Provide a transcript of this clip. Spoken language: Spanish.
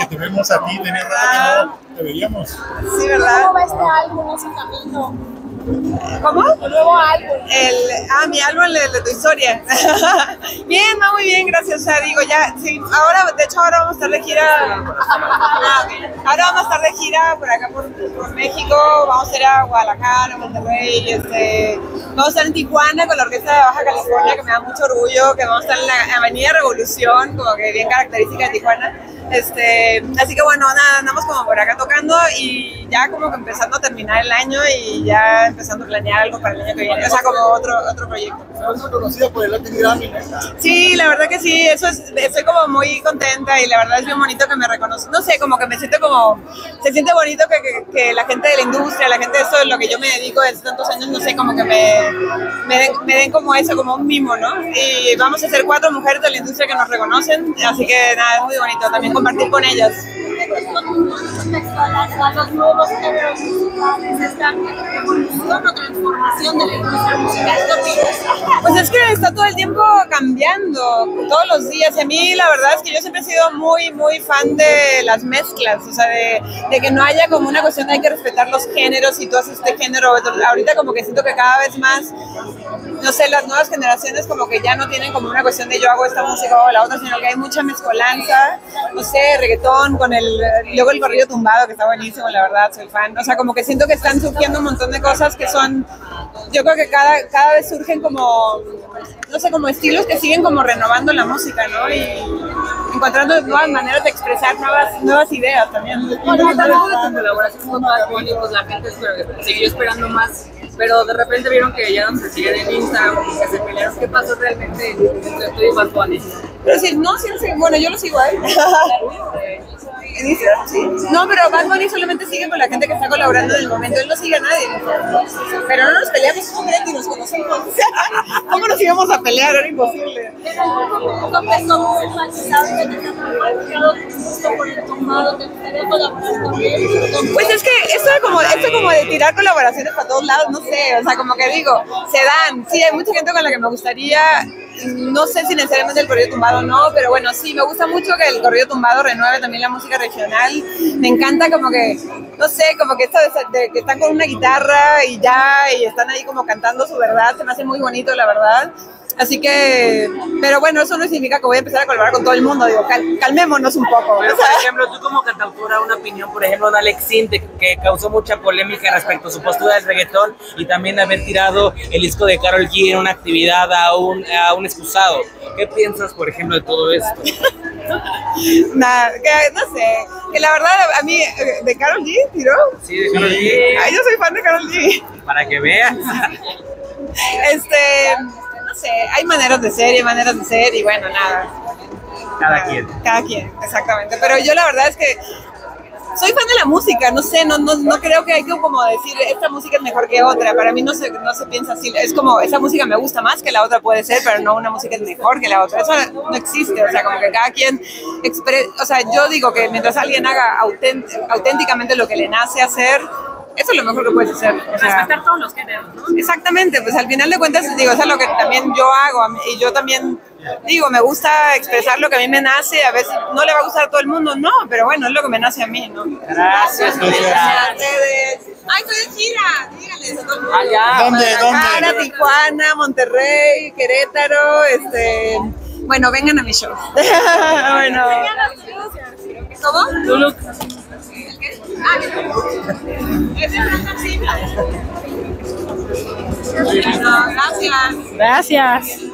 que te vemos a ti, tenía rato que no te veíamos. Sí, ¿verdad? ¿Cómo va este álbum, ese camino? ¿Cómo? El nuevo álbum. Mi álbum, el de tu historia. Bien, va muy bien, gracias. O sea, digo, ya, sí, ahora, de hecho, ahora vamos a estar de gira. Ahora vamos a estar de gira por acá, por México. Vamos a ir a Guadalajara, Monterrey, vamos a estar en Tijuana con la Orquesta de Baja California, que me da mucho orgullo, que vamos a estar en la Avenida Revolución, como que bien característica de Tijuana. Así que bueno, nada, andamos como por acá tocando y ya como que empezando a terminar el año y ya empezando a planear algo para el año que viene, o sea, como otro proyecto. ¿Estás reconocida por el Latin Grammy? Sí, la verdad que sí, estoy como muy contenta y la verdad es bien bonito que me reconozcan, no sé, como que me siento como, se siente bonito que la gente de la industria, la gente de eso, de lo que yo me dedico desde tantos años, no sé, como que me den como eso, como un mimo, ¿no? Y vamos a ser 4 mujeres de la industria que nos reconocen, así que nada, es muy bonito también compartir con ellas. Los nuevos géneros musicales, esta evolución o transformación de la industria musical. Pues es que está todo el tiempo cambiando, todos los días. Y a mí la verdad es que yo siempre he sido muy, muy fan de las mezclas, o sea, de que no haya como una cuestión de hay que respetar los géneros y tú haces este género. Ahorita como que siento que cada vez más, no sé, las nuevas generaciones como que ya no tienen como una cuestión de yo hago esta música o la otra, sino que hay mucha mezcolanza, no sé, reggaetón con luego el corrido tumbado, que está buenísimo, la verdad, soy fan. O sea, como que siento que están surgiendo un montón de cosas que son, yo creo que cada vez surgen como, no sé, como estilos que siguen como renovando la música, ¿no? Y encontrando nuevas maneras de expresar nuevas ideas también. Bueno, hablando de tu colaboración con Bad Bunny, pues la gente siguió esperando más, pero de repente vieron que ya no se siguen en Instagram, que se pelearon. ¿Qué pasó realmente entre tú y Bad Bunny? Pero sí, no, sí, bueno, yo lo sigo a él. ¿En Instagram? Sí. No, pero Bad Bunny solamente sigue con la gente que está colaborando en el momento. Él no sigue a nadie. Pero no nos peleamos, y nos conocemos. ¿Cómo nos íbamos a pelear? Era imposible. Pues es que esto como de tirar colaboraciones para todos lados, no sé, o sea, como que digo, se dan. Sí, hay mucha gente con la que me gustaría, no sé si necesariamente el corrido tumbado o no, pero bueno, sí, me gusta mucho que el corrido tumbado renueve también la música regional. Me encanta como que, no sé, como que esto de que están con una guitarra y están ahí como cantando su verdad, se me hace muy bonito, la verdad. Así que, pero bueno, eso no significa que voy a empezar a colaborar con todo el mundo, digo, calmémonos un poco. Pero, por ejemplo, tú como cantautora, una opinión, por ejemplo, de Alex Sintek, que causó mucha polémica respecto a su postura del reggaetón y también haber tirado el disco de Karol G en una actividad a un excusado. ¿Qué piensas, por ejemplo, de todo esto? Nada, que no sé, que la verdad a mí, ¿de Karol G tiró? Sí, de Karol G. Ay, yo soy fan de Karol G. Para que veas. No sé, hay maneras de ser y bueno, nada. Cada quien. Cada quien, exactamente. Pero yo la verdad es que soy fan de la música, no sé, no creo que hay que como decir esta música es mejor que otra. Para mí no se piensa así. Es como, esa música me gusta más que la otra puede ser, pero no una música es mejor que la otra. Eso no existe, o sea, como que cada quien o sea, yo digo que mientras alguien haga auténticamente lo que le nace hacer, eso es lo mejor que puedes hacer. O sea, respetar todos los géneros, ¿no? Exactamente, pues al final de cuentas, digo, eso es lo que también yo hago, y yo también, digo, me gusta expresar lo que a mí me nace, a veces no le va a gustar a todo el mundo, no, pero bueno, es lo que me nace a mí, ¿no? Gracias. Ay, estoy de gira, díganles a todo el mundo. Allá. ¿Dónde? Tijuana, Monterrey, Querétaro, bueno, vengan a mi show. Bueno. ¿Cómo? Lulu. Gracias. Gracias.